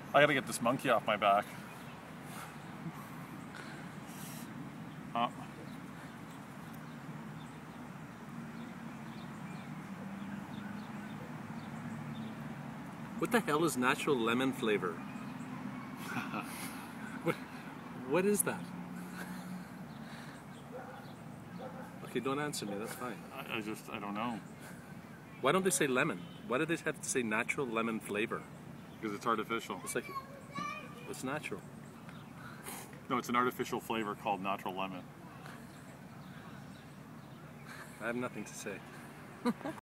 I gotta get this monkey off my back. What the hell is natural lemon flavor? What is that? Okay, don't answer me, that's fine. I don't know. Why don't they say lemon? Why do they have to say natural lemon flavor? Because it's artificial. It's like, it's natural. No, it's an artificial flavor called natural lemon. I have nothing to say.